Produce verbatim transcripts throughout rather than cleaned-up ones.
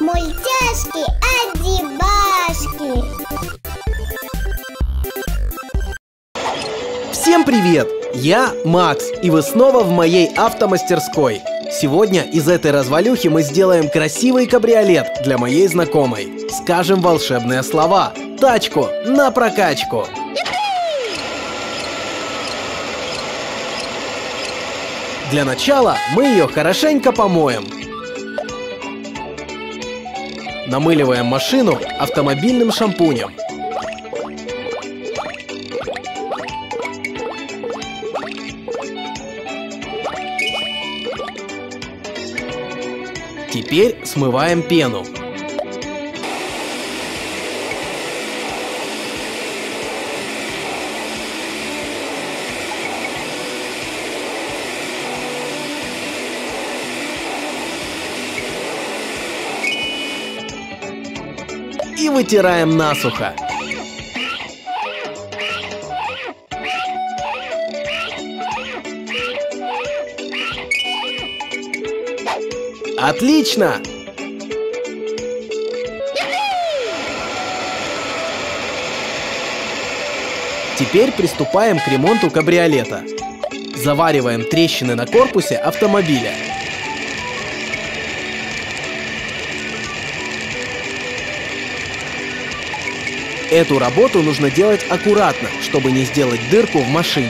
Мультяшки Адибашки. Всем привет! Я Макс, и вы снова в моей автомастерской. Сегодня из этой развалюхи мы сделаем красивый кабриолет для моей знакомой. Скажем волшебные слова. Тачку на прокачку! Для начала мы ее хорошенько помоем. Намыливаем машину автомобильным шампунем. Теперь смываем пену. И вытираем насухо. Отлично! Теперь приступаем к ремонту кабриолета. Завариваем трещины на корпусе автомобиля. Эту работу нужно делать аккуратно, чтобы не сделать дырку в машине.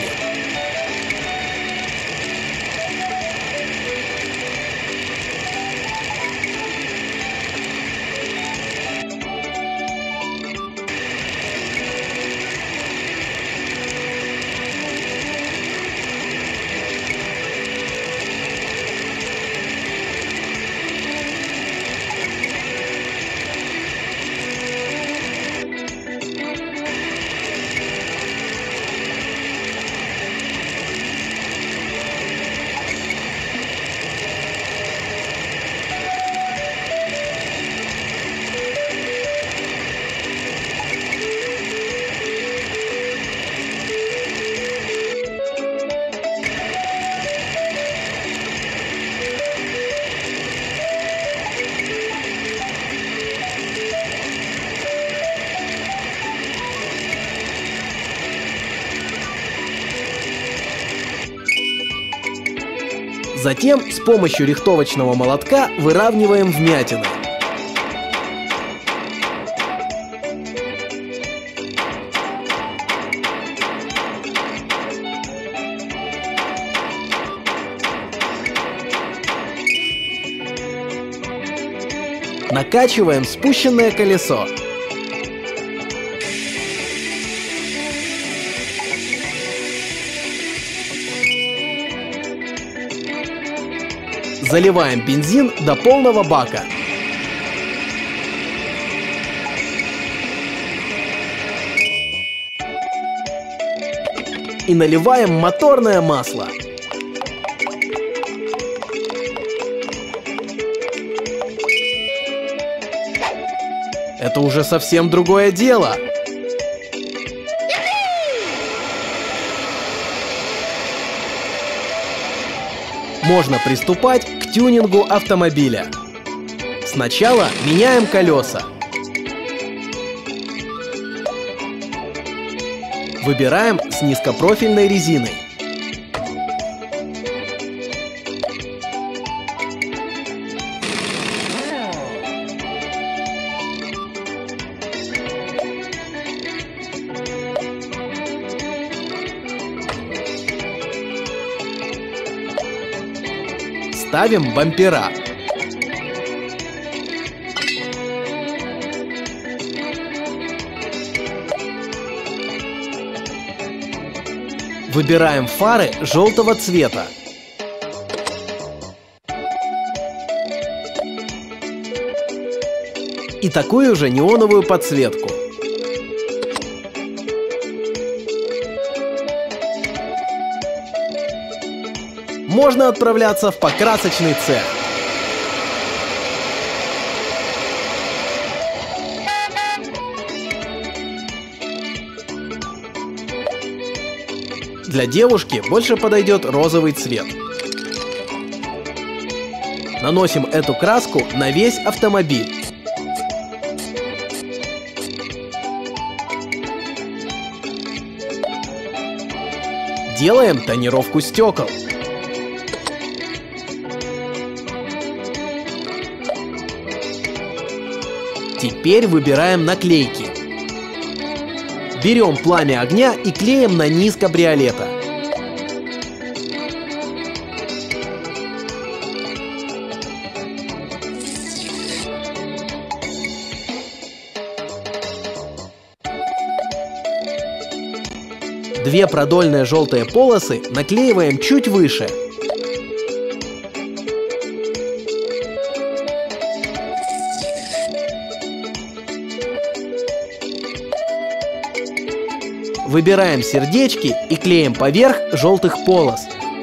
Затем с помощью рихтовочного молотка выравниваем вмятины. Накачиваем спущенное колесо. Заливаем бензин до полного бака. И наливаем моторное масло. Это уже совсем другое дело. Можно приступать к тюнингу автомобиля. Сначала меняем колеса. Выбираем с низкопрофильной резиной. Ставим бампера. Выбираем фары желтого цвета. И такую же неоновую подсветку. Можно отправляться в покрасочный цех. Для девушки больше подойдет розовый цвет. Наносим эту краску на весь автомобиль. Делаем тонировку стекол. Теперь выбираем наклейки. Берем пламя огня и клеим на низ кабриолета. Две продольные желтые полосы наклеиваем чуть выше. Выбираем сердечки и клеим поверх желтых полос.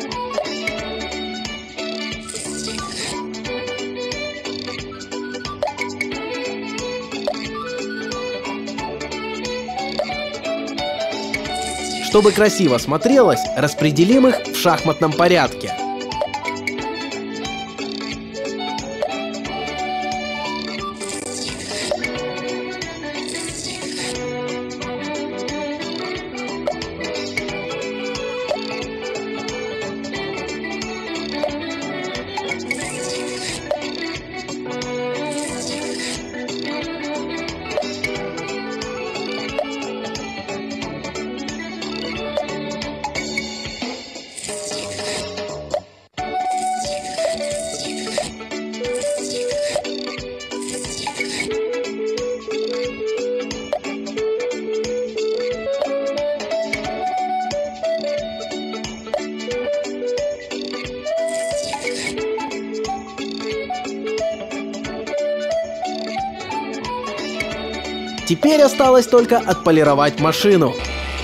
Чтобы красиво смотрелось, распределим их в шахматном порядке. Теперь осталось только отполировать машину.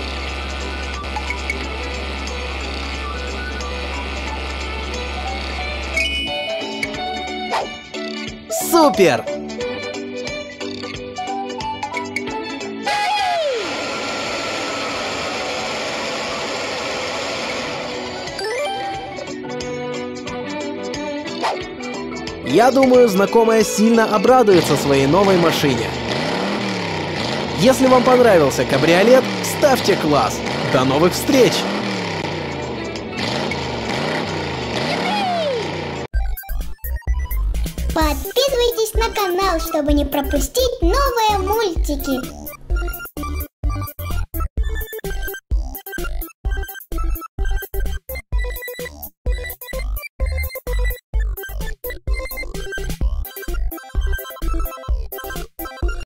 Супер! Я думаю, знакомая сильно обрадуется своей новой машине. Если вам понравился кабриолет, ставьте класс. До новых встреч! Подписывайтесь на канал, чтобы не пропустить новые мультики.